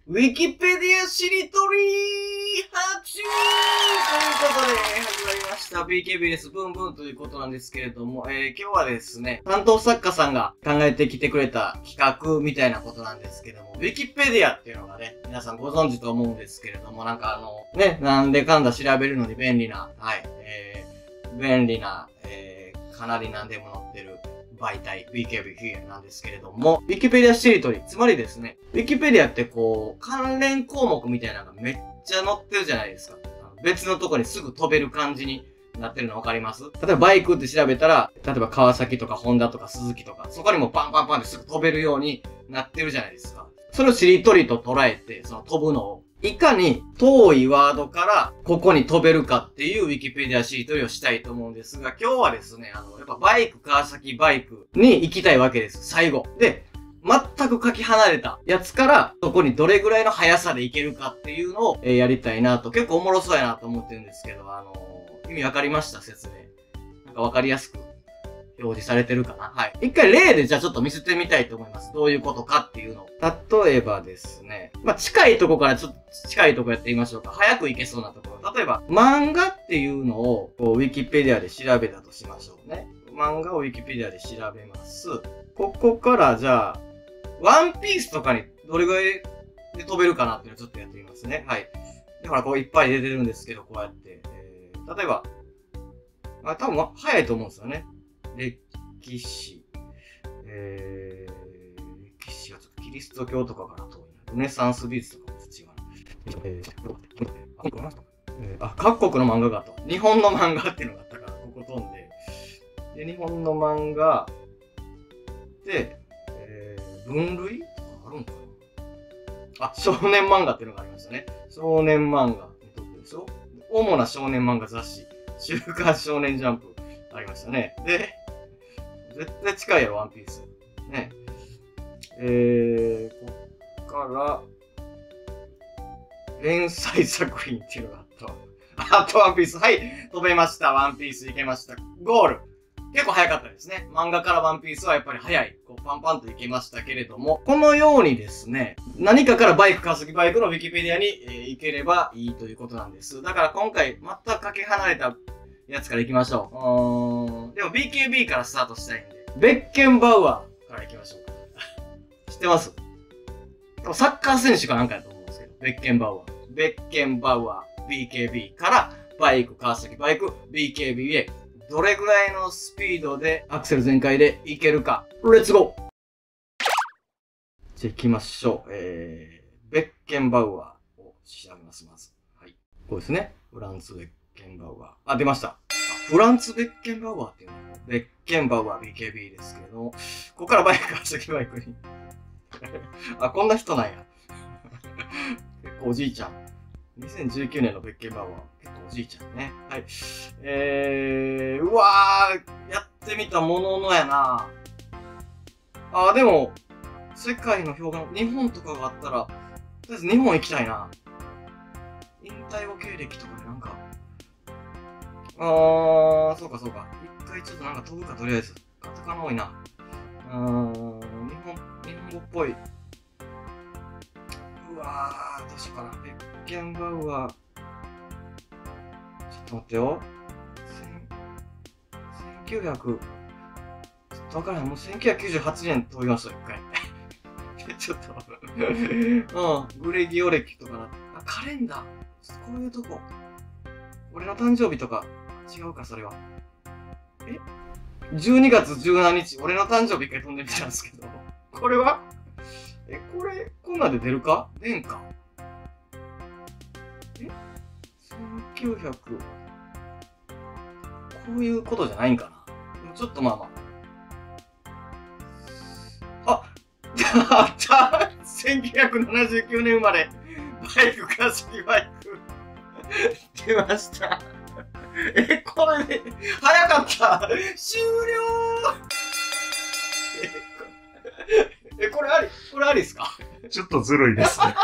ウィキペディアしりとり拍手ということで、始まりました。BKB です。ブンブンということなんですけれども、今日はですね、担当作家さんが考えてきてくれた企画みたいなことなんですけども、ウィキペディアっていうのがね、皆さんご存知と思うんですけれども、なんでかんだ調べるのに便利な、かなり何でも載ってる媒体、BKB なんですけれども、Wikipedia しりとり、つまりですね、Wikipedia って関連項目みたいなのがめっちゃ載ってるじゃないですか。別のとこにすぐ飛べる感じになってるのわかります？例えばバイクって調べたら、例えば川崎とかホンダとか鈴木とか、そこにもパンパンパンってすぐ飛べるようになってるじゃないですか。それをしりとりと捉えて、その飛ぶのを、いかに遠いワードからここに飛べるかっていう Wikipedia しりとりをしたいと思うんですが、今日はですね、やっぱバイク、川崎バイクに行きたいわけです。最後。で、全くかき離れたやつから、そこにどれぐらいの速さで行けるかっていうのを、やりたいなと、結構おもろそうやなと思ってるんですけど、意味わかりました？説明。なんかわかりやすく表示されてるかな？はい。一回例でじゃあちょっと見せてみたいと思います。どういうことかっていうのを。例えばですね。近いとこからちょっと近いとこやってみましょうか。早く行けそうなところ。例えば、漫画っていうのを、ウィキペディアで調べたとしましょうね。漫画をウィキペディアで調べます。ここからじゃあ、ワンピースとかにどれぐらいで飛べるかなっていうのをちょっとやってみますね。はい。だからいっぱい出てるんですけど、こうやって。例えば、多分早いと思うんですよね。歴史。歴史はちょっとキリスト教とかから遠いな。ルネサンス美術とかも違う。各国の漫画があった。日本の漫画っていうのがあったから、ここ飛んで。で、日本の漫画で、分類とかあるんかな？少年漫画っていうのがありましたね。少年漫画に飛ぶでしょ？主な少年漫画雑誌。週刊少年ジャンプありましたね。で、絶対近いやろ、ワンピース。ね。こっから、連載作品っていうのがあとワンピース。はい。飛べました。ワンピースいけました。ゴール。結構早かったですね。漫画からワンピースはやっぱり早い。パンパンといけましたけれども、このようにですね、何かからバイク、川崎バイクのウィキペディアに、行ければいいということなんです。だから今回、全くかけ離れたやつから行きましょう。でも BKB からスタートしたいんで、ベッケンバウアーから行きましょうか。知ってます？サッカー選手かなんかやと思うんですけど、ベッケンバウアー。ベッケンバウアー、BKB からバイク、川崎バイク、BKB へ、どれぐらいのスピードでアクセル全開でいけるか。レッツゴー！じゃあ行きましょう。ベッケンバウアーを調べます、まず。はい。こうですね。フランツ・ベッケンバウアー。出ました。フランツ・ベッケンバウアーっていうのベッケンバウアー BKB ですけれども、ここからバイク、川崎バイクに。こんな人なんや。結構おじいちゃん。2019年のベッケンバウアー。結構おじいちゃんね。はい。うわー、やってみたもののやな。でも、世界の評価の日本とかがあったら、とりあえず日本行きたいな。引退後経歴とかでなんか、そうか。一回ちょっとなんか飛ぶかとりあえず。カタカナ多いな。日本語っぽい。うわー、どうしようかな。ベッケンバウアー。ちょっと待ってよ。1900、ちょっとわからない。もう1998年飛びました、一回。ちょっと。グレギオ歴とかな。カレンダー。こういうとこ。俺の誕生日とか、違うか、それは。12月17日、俺の誕生日一回飛んでみたんですけど。これはこんなんで出るか？出んか。1900。こういうことじゃないんかな。ちょっとまあまあ。あった1979年生まれ。バイク、川崎バイク。出ました。これで、早かった終了これありっすか？ ちょっとずるいですね。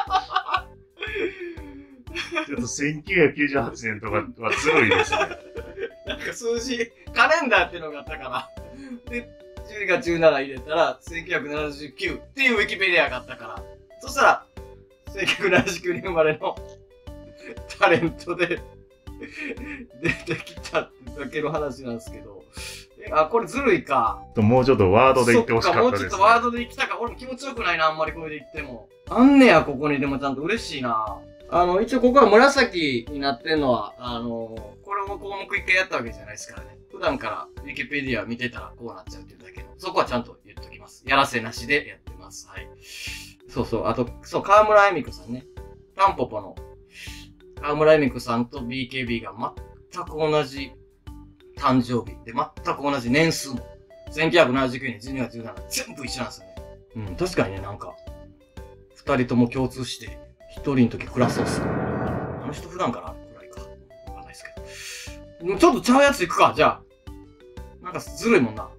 ちょっと1998年とかはずるいですね。 なんか数字、カレンダーっていうのがあったから。で、12月17入れたら、1979っていうウィキペディアがあったから。そしたら、 1979年生まれのタレントで出てきたってだけの話なんですけど。これずるいか。 もうちょっとワードで言ってほしかったです、ね。 もうちょっとワードで言きたか。俺も気持ちよくないな、あんまりこれで言っても。あんねや、ここに。でもちゃんと嬉しいな。一応ここは紫になってんのは、これも項目一回やったわけじゃないですからね。普段からウィキペディア見てたらこうなっちゃうっていうだけの。そこはちゃんと言っときます。やらせなしでやってます。はい。そうそう。あと、そう、河村恵美子さんね。タンポポの河村恵美子さんと BKB が全く同じ誕生日で、全く同じ年数も。1979年12月17日、全部一緒なんですよね。うん、確かにね、なんか、二人とも共通して、一人の時クラスをする。あの人普段からくらいか。わかんないですけど。ちょっとちゃうやついくか、じゃあ。なんかずるいもんな。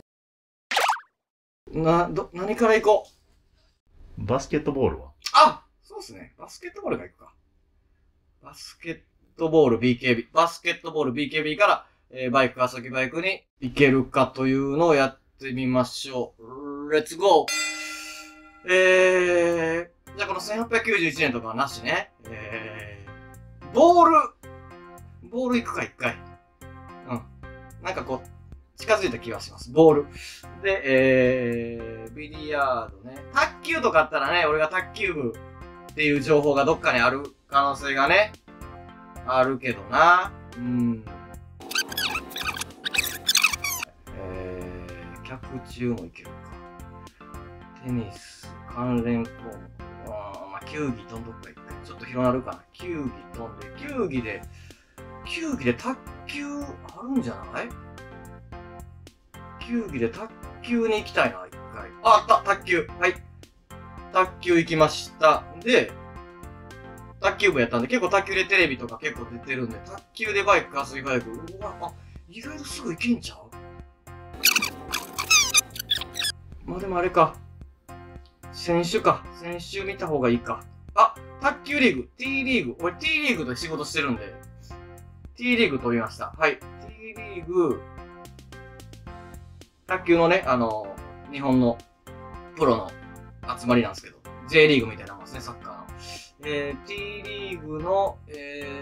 うん。何からいこう。 バスケットボールは？ そうですね。バスケットボールがいくか。バスケットボール BKB。バスケットボール BKB から、バイク、川崎バイクに行けるかというのをやってみましょう。レッツゴー。じゃあこの1891年とかはなしね。ボール行くか、一回。うん。なんかこう、近づいた気がします。ボール。で、ビリヤードね。卓球とかあったらね、俺が卓球部っていう情報がどっかにある可能性がね、あるけどな。脚中もいけるか。テニス、関連項目。まあ、球技飛んどっか一回。ちょっと広なるかな。球技飛んで、球技で卓球あるんじゃない？球技で卓球に行きたいな、一回。あった卓球。はい。卓球行きました。で、卓球部やったんで、結構卓球でテレビとか結構出てるんで、卓球でバイク、川崎バイク。うわ、意外とすぐ行けんちゃう？まあでもあれか。選手見た方がいいか。卓球リーグ、T リーグ。俺 T リーグで仕事してるんで、T リーグ取りました。はい。T リーグ、卓球のね、日本のプロの集まりなんですけど、J リーグみたいなもんですね、サッカーの。T リーグの、あ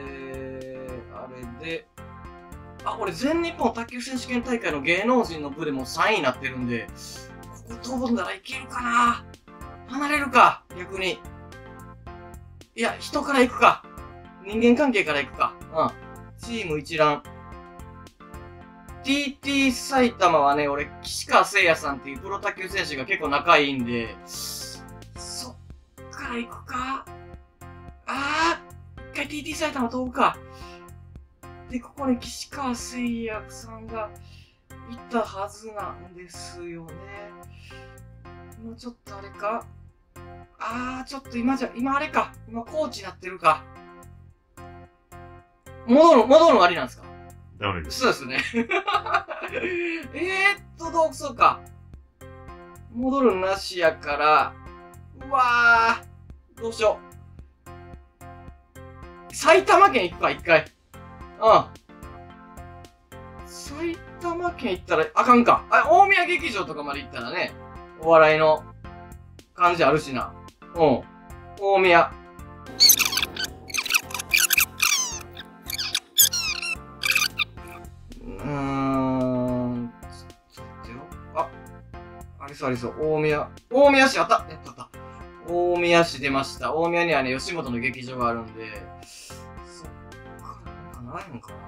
れで、俺全日本卓球選手権大会の芸能人の部でも3位になってるんで、ここ飛ぶんだらいけるかな？離れるか？逆に。いや、人から行くか。人間関係から行くか。チーム一覧。TT 埼玉はね、俺、岸川聖也さんっていうプロ卓球選手が結構仲いいんで、そっから行くか？一回 TT 埼玉飛ぶか。で、ここに岸川聖也さんがいたはずなんですよね。もうちょっとあれか？ちょっと今あれか。今コーチになってるか。戻るのありなんですか？ ダメです。 そうですね。そうか。戻るなしやから、どうしよう。埼玉県行くか、一回。埼玉県行ったらあかんか。大宮劇場とかまで行ったらね、お笑いの感じあるしな。大宮。ありそう。大宮市、やった。大宮市出ました。大宮にはね、吉本の劇場があるんで、そっからなんかないのかな。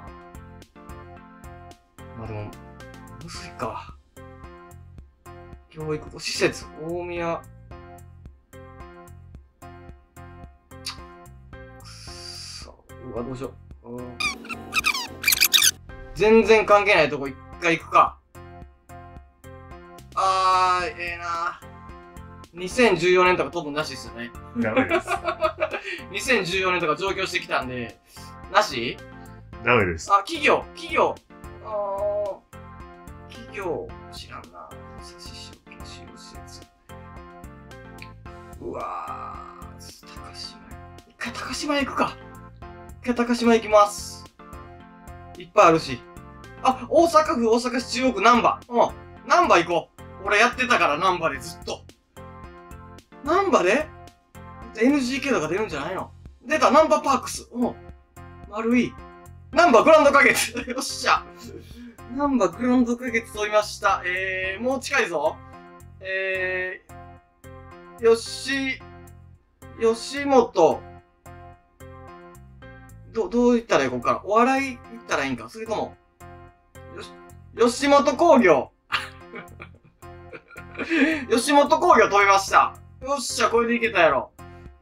まあでも、むずいか。教育施設、大宮。どうしよう。全然関係ないとこ一回行くか。2014年とか飛ぶなしですよね。 ダメです。 2014年とか上京してきたんで、なし？ ダメです。 企業、知らんな。差し証券使用施設。高島。一回高島行くか。高島行きます。いっぱいあるし。大阪府大阪市中央区難波。難波行こう。俺やってたから難波でずっと。難波で NGK とか出るんじゃないの？出た、ナンバーパークス。うん。丸い。ナンバーグランド花月。よっしゃ。ナンバーグランド花月飛びました。もう近いぞ。吉本。どう言ったらいいここから。お笑い言ったらいいんか？それとも、吉本興業。吉本興業飛びました。よっしゃ、これでいけたやろ。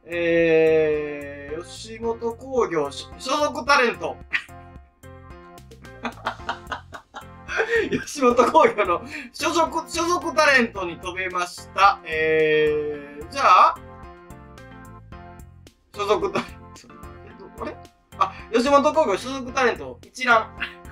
吉本興業、所属タレント。吉本興業の所属タレントに飛べました。じゃあ、所属タレント。あれ？あ、吉本興業所属タレント一覧。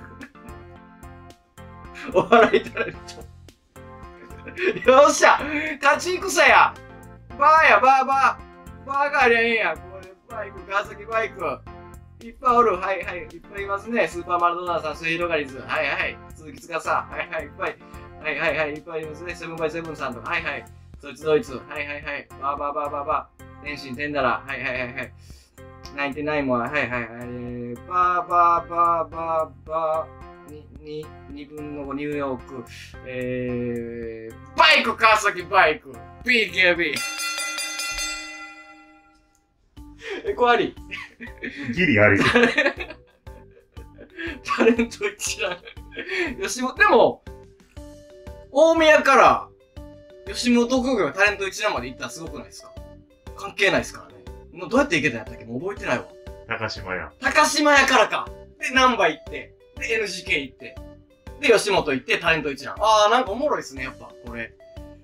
お笑いタレント。よっしゃ、勝ち戦や。バーや、バーがありゃええんや。これ、バイク、川崎バイク。いっぱいおる。はいはい。いっぱいいますね。スーパーマラドーナさん、末広がりず。はいはい。鈴木司さん。はいはい。いっぱい。はいはいはい。いっぱいいますね。セブンバイセブンさんとか。はいはい。そいつドイツ。はいはいはい。バー。天心天だら。はいはいはいはい。ナインティナインも。はいはいはい。バー。2分の5ニューヨーク。バイク、川崎バイク。BKB。これありギリあり。 タレント一覧。吉本、でも、大宮から吉本興業がタレント一覧まで行ったらすごくないですか？関係ないですからね。もうどうやって行けたんやったっけ？もう覚えてないわ。 高島屋。 高島屋からか。で、ナンバ行って、で、NGK 行って、で、吉本行ってタレント一覧。あー、なんかおもろいっすね、やっぱ、これ。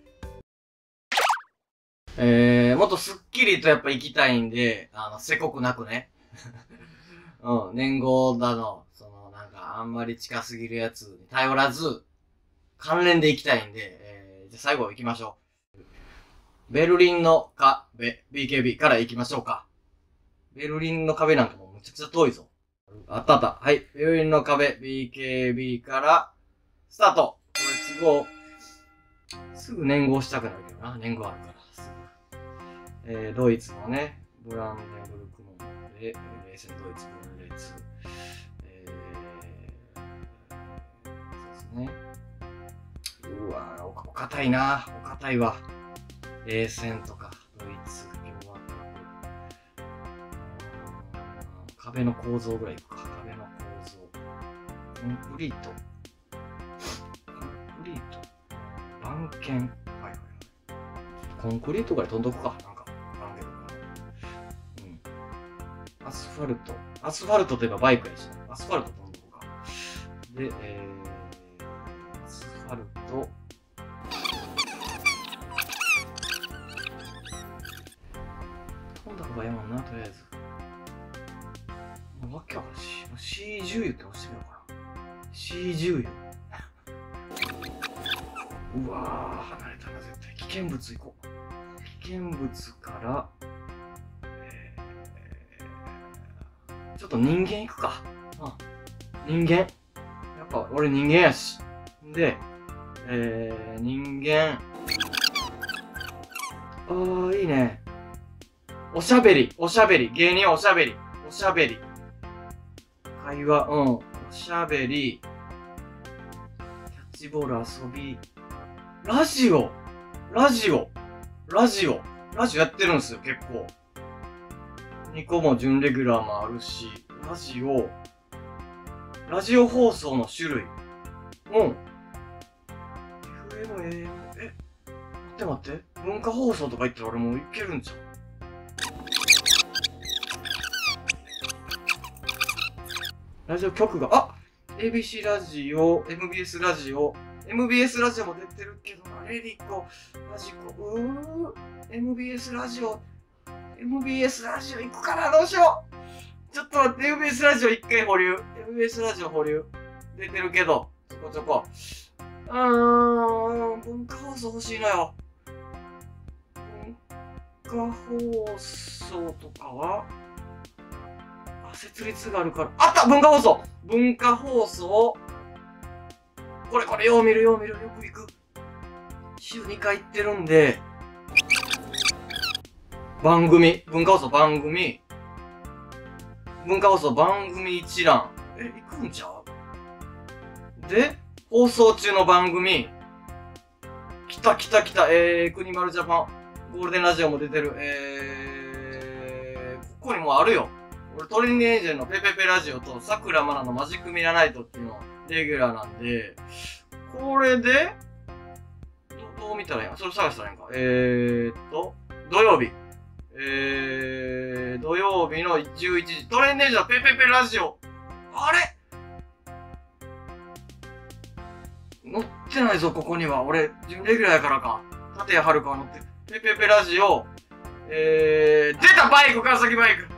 もっとスッキリとやっぱ行きたいんで、せこくなくね。うん、年号だの、なんか、あんまり近すぎるやつに頼らず、関連で行きたいんで、じゃあ最後行きましょう。ベルリンの壁、BKB から行きましょうか。ベルリンの壁なんかもうむちゃくちゃ遠いぞ。あった。はい。ベルリンの壁、BKB から、スタート。レッツゴー。すぐ年号したくなるけどな。年号あるから。ドイツのね、ブランデンブルクモンで、冷戦ドイツ分裂。そうですね。うわぁ、お堅いな。お堅いわ。冷戦とか、ドイツ、共和国。壁の構造ぐらいいくか。壁の構造。コンクリート。番犬。はいはいはい。コンクリートぐらい飛んどくか。なんか、アスファルト。アスファルトといえばバイクやし、アスファルト飛んどくか。で、アスファルト。飛んだ方がええもんな、とりあえず。わけわかんないし。C10 油って押してみようかな。C10 油。うわぁ、離れたら絶対。危険物行こう。危険物から、ちょっと人間行くか。人間。やっぱ俺人間やし。で、人間。いいね。おしゃべり。芸人はおしゃべり。会話、おしゃべり。キャッチボール遊び。ラジオやってるんですよ、結構。2個も準レギュラーもあるし、ラジオ放送の種類。FM、AM、待って。文化放送とか言ったら俺もういけるんちゃう？ラジオ局が、ABC ラジオ、MBS ラジオも出てるけどな、レディコ、ラジコ、MBS ラジオ行くかな、どうしよう。ちょっと待って、MBS ラジオ一回保留。出てるけど、ちょこ。文化放送欲しいのよ。文化放送とかは、設立があるから。あった！文化放送。これよく行く。週2回行ってるんで、 番組、文化放送番組一覧。行くんちゃうで、放送中の番組、来た。国丸ジャパン、ゴールデンラジオも出てる。ここにもうあるよ。俺、トレンディエンジェルのペペペラジオと、桜まなのマジックミラーナイトっていうのレギュラーなんで、これで、どう見たらいいの？それ探したらいいんか。土曜日。土曜日の11時、トレンディエンジェルのペペペラジオ。あれ載ってないぞ、ここには。俺、準レギュラーやからか。立谷遥は載ってる。ペペペラジオ。出たバイク、川崎バイク。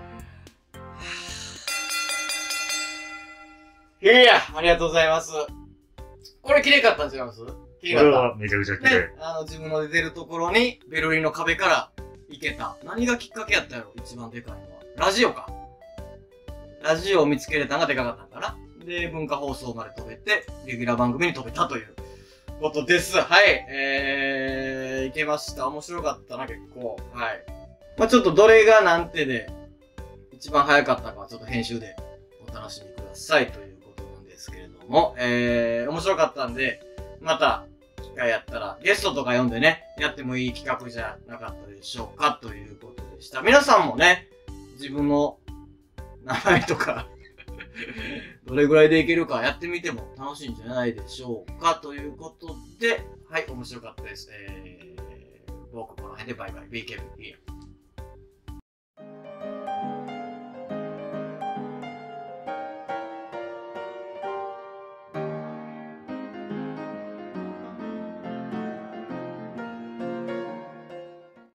いや、ありがとうございます。これ綺麗かったんちゃいます？綺麗かった。 これはめちゃくちゃ綺麗。 で、自分の出てるところに、ベルリンの壁から行けた。何がきっかけやったやろ？一番でかいのは。ラジオか。ラジオを見つけれたのがでかかったんかな。で、文化放送まで飛べて、レギュラー番組に飛べたということです。はい。いけました。面白かったな、結構。はい。まあちょっとどれが何手で一番早かったかはちょっと編集でお楽しみくださいということなんですけれども、面白かったんで、また機会やったらゲストとか呼んでね、やってもいい企画じゃなかったでしょうかということでした。皆さんもね、自分の名前とかどれぐらいでいけるかやってみても楽しいんじゃないでしょうかということで、はい、面白かったです。僕この辺でバイバイ。BKB。